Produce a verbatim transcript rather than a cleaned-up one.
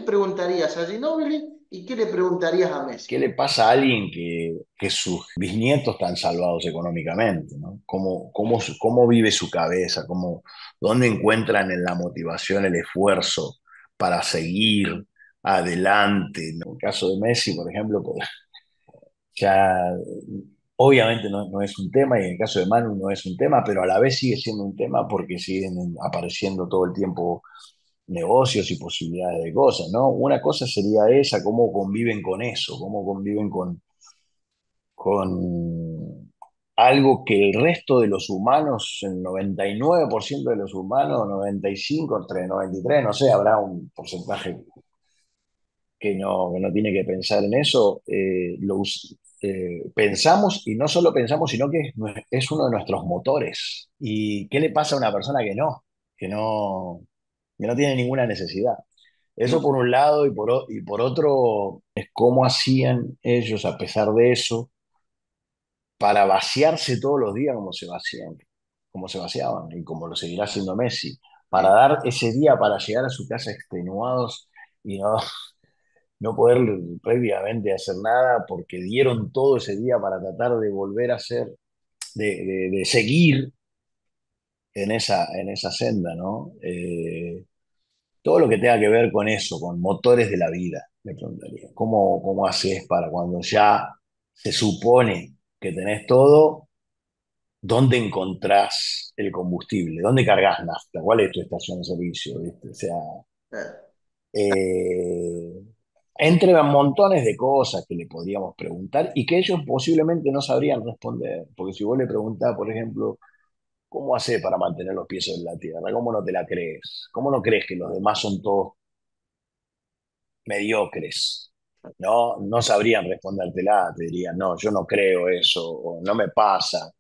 preguntarías a Ginóbili y qué le preguntarías a Messi? ¿Qué le pasa a alguien que, que sus bisnietos están salvados económicamente, ¿no? ¿Cómo, cómo, su- cómo vive su cabeza? ¿Cómo, dónde encuentran en la motivación el esfuerzo para seguir adelante? En el caso de Messi, por ejemplo, pues, ya obviamente no, no es un tema, y en el caso de Manu no es un tema, pero a la vez sigue siendo un tema porque siguen apareciendo todo el tiempo negocios y posibilidades de cosas, ¿no? Una cosa sería esa, cómo conviven con eso, cómo conviven con, con algo que el resto de los humanos, el noventa y nueve por ciento de los humanos, noventa y cinco, entre noventa y tres, no sé, habrá un porcentaje que no, que no tiene que pensar en eso, eh, lo us- eh, pensamos y no solo pensamos, sino que es, nue- es uno de nuestros motores. ¿Y qué le pasa a una persona que no? Que no, que no tiene ninguna necesidad. Eso por un lado y por, o- y por otro es cómo hacían ellos a pesar de eso para vaciarse todos los días como se vacían, como se vaciaban y como lo seguirá haciendo Messi, para dar ese día para llegar a su casa extenuados y no, no poder previamente hacer nada porque dieron todo ese día para tratar de volver a ser, de, de- de seguir en esa, en esa senda, ¿no? Eh, todo lo que tenga que ver con eso, con motores de la vida, me preguntaría. ¿Cómo, cómo haces para cuando ya se supone que tenés todo, dónde encontrás el combustible? ¿Dónde cargas nafta? ¿Cuál es tu estación de servicio? ¿Viste? O sea, Eh, eh, entre montones de cosas que le podríamos preguntar y que ellos posiblemente no sabrían responder. Porque si vos le preguntás, por ejemplo, ¿cómo haces para mantener los pies en la tierra? ¿Cómo no te la crees? ¿Cómo no crees que los demás son todos mediocres? No, no sabrían respondértela, te dirían, no, yo no creo eso, o no me pasa.